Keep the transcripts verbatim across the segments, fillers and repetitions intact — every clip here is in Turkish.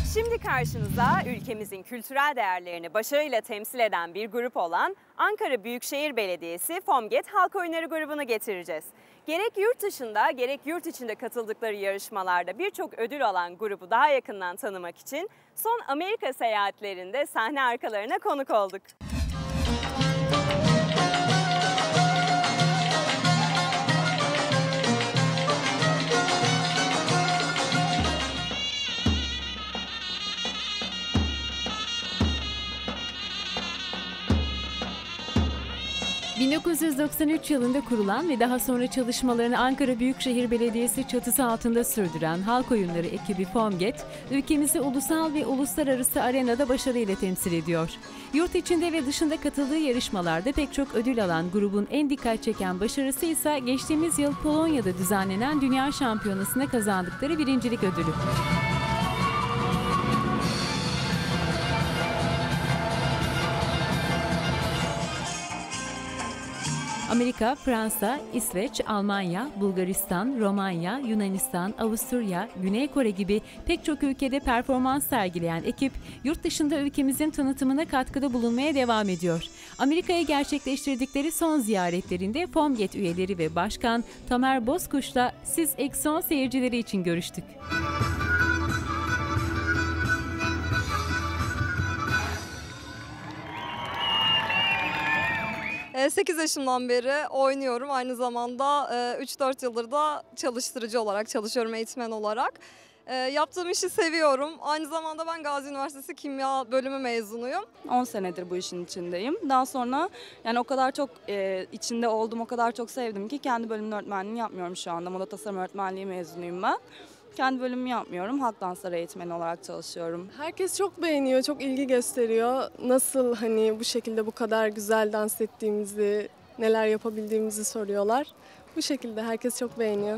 Şimdi karşınıza ülkemizin kültürel değerlerini başarıyla temsil eden bir grup olan Ankara Büyükşehir Belediyesi FOMGET Halk Oyunları grubunu getireceğiz. Gerek yurt dışında gerek yurt içinde katıldıkları yarışmalarda birçok ödül alan grubu daha yakından tanımak için son Amerika seyahatlerinde sahne arkalarına konuk olduk. bin dokuz yüz doksan üç yılında kurulan ve daha sonra çalışmalarını Ankara Büyükşehir Belediyesi çatısı altında sürdüren halk oyunları ekibi FOMGET, ülkemizi ulusal ve uluslararası arenada başarıyla temsil ediyor. Yurt içinde ve dışında katıldığı yarışmalarda pek çok ödül alan grubun en dikkat çeken başarısı ise geçtiğimiz yıl Polonya'da düzenlenen Dünya Şampiyonası'na kazandıkları birincilik ödülü. Amerika, Fransa, İsveç, Almanya, Bulgaristan, Romanya, Yunanistan, Avusturya, Güney Kore gibi pek çok ülkede performans sergileyen ekip, yurt dışında ülkemizin tanıtımına katkıda bulunmaya devam ediyor. Amerika'ya gerçekleştirdikleri son ziyaretlerinde FOMGET üyeleri ve Başkan Tamer Bozkuş'la Siz Ekson seyircileri için görüştük. sekiz yaşımdan beri oynuyorum. Aynı zamanda üç dört yıldır da çalıştırıcı olarak çalışıyorum, eğitmen olarak. Yaptığım işi seviyorum. Aynı zamanda ben Gazi Üniversitesi Kimya Bölümü mezunuyum. on senedir bu işin içindeyim. Daha sonra yani o kadar çok e, içinde oldum, o kadar çok sevdim ki kendi bölümün öğretmenliğini yapmıyorum şu anda. Moda tasarım öğretmenliği mezunuyum ben. Kendi bölümümü yapmıyorum. Halk dansları eğitmeni olarak çalışıyorum. Herkes çok beğeniyor, çok ilgi gösteriyor. Nasıl hani bu şekilde bu kadar güzel dans ettiğimizi, neler yapabildiğimizi soruyorlar. Bu şekilde herkes çok beğeniyor.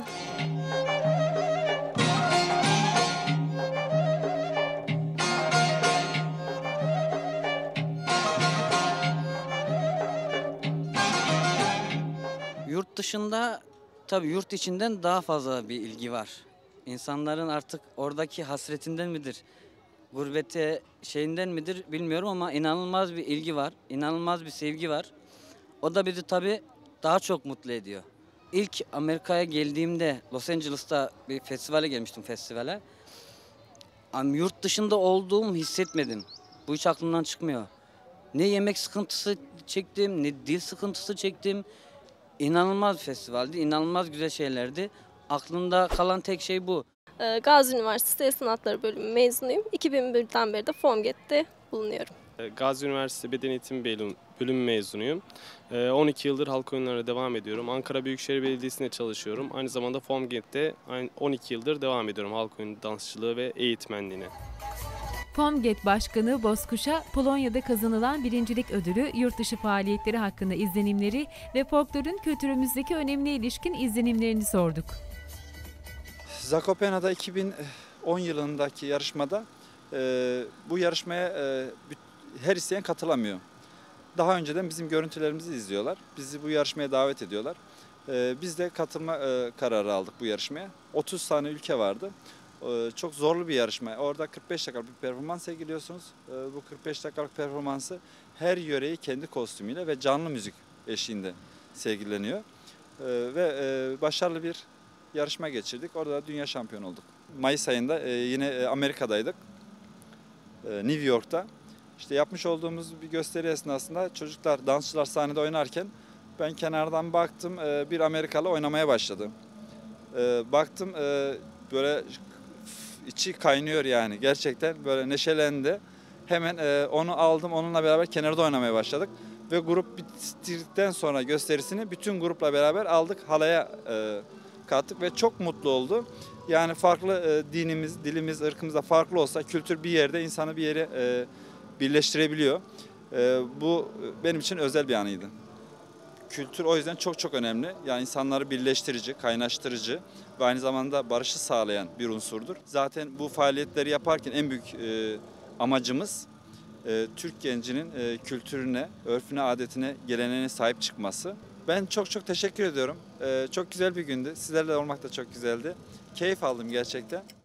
Yurt dışında tabii yurt içinden daha fazla bir ilgi var. İnsanların artık oradaki hasretinden midir, gurbete şeyinden midir bilmiyorum ama inanılmaz bir ilgi var, inanılmaz bir sevgi var. O da bizi tabii daha çok mutlu ediyor. İlk Amerika'ya geldiğimde Los Angeles'ta bir festivale gelmiştim festivale. Ama yurt dışında olduğumu hissetmedim. Bu hiç aklımdan çıkmıyor. Ne yemek sıkıntısı çektim, ne dil sıkıntısı çektim. İnanılmaz bir festivaldi, inanılmaz güzel şeylerdi. Aklımda kalan tek şey bu. Gazi Üniversitesi El Sanatları Bölümü mezunuyum. iki bin birden beri de FOMGET'te bulunuyorum. Gazi Üniversitesi Beden Eğitimi Bölümü mezunuyum. on iki yıldır halk oyunlarına devam ediyorum. Ankara Büyükşehir Belediyesi'nde çalışıyorum. Aynı zamanda FOMGET'te on iki yıldır devam ediyorum halk oyunu dansçılığı ve eğitmenliğine. FOMGET Başkanı Bozkuş'a Polonya'da kazanılan birincilik ödülü, yurt dışı faaliyetleri hakkında izlenimleri ve folklorun kültürümüzdeki önemine ilişkin izlenimlerini sorduk. Zakopana'da iki bin on yılındaki yarışmada e, bu yarışmaya e, her isteyen katılamıyor. Daha önceden bizim görüntülerimizi izliyorlar. Bizi bu yarışmaya davet ediyorlar. E, biz de katılma e, kararı aldık bu yarışmaya. otuz tane ülke vardı. Çok zorlu bir yarışma. Orada kırk beş dakikalık bir performans sergiliyorsunuz. Bu kırk beş dakikalık performansı her yöreyi kendi kostümüyle ve canlı müzik eşliğinde sergileniyor. Ve başarılı bir yarışma geçirdik. Orada da dünya şampiyonu olduk. Mayıs ayında yine Amerika'daydık. New York'ta. İşte yapmış olduğumuz bir gösteri esnasında çocuklar, dansçılar sahnede oynarken ben kenardan baktım, bir Amerikalı oynamaya başladı. Baktım böyle içi kaynıyor yani, gerçekten böyle neşelendi. Hemen e, onu aldım, onunla beraber kenarda oynamaya başladık. Ve grup bitirdikten sonra gösterisini bütün grupla beraber aldık, halaya e, kattık ve çok mutlu oldu. Yani farklı e, dinimiz, dilimiz, ırkımız da farklı olsa kültür bir yerde insanı bir yere e, birleştirebiliyor. E, bu benim için özel bir anıydı. Kültür o yüzden çok çok önemli. Yani insanları birleştirici, kaynaştırıcı ve aynı zamanda barışı sağlayan bir unsurdur. Zaten bu faaliyetleri yaparken en büyük e, amacımız e, Türk gencinin e, kültürüne, örfüne, adetine, geleneğine sahip çıkması. Ben çok çok teşekkür ediyorum. E, çok güzel bir gündü. Sizlerle olmak da çok güzeldi. Keyif aldım gerçekten.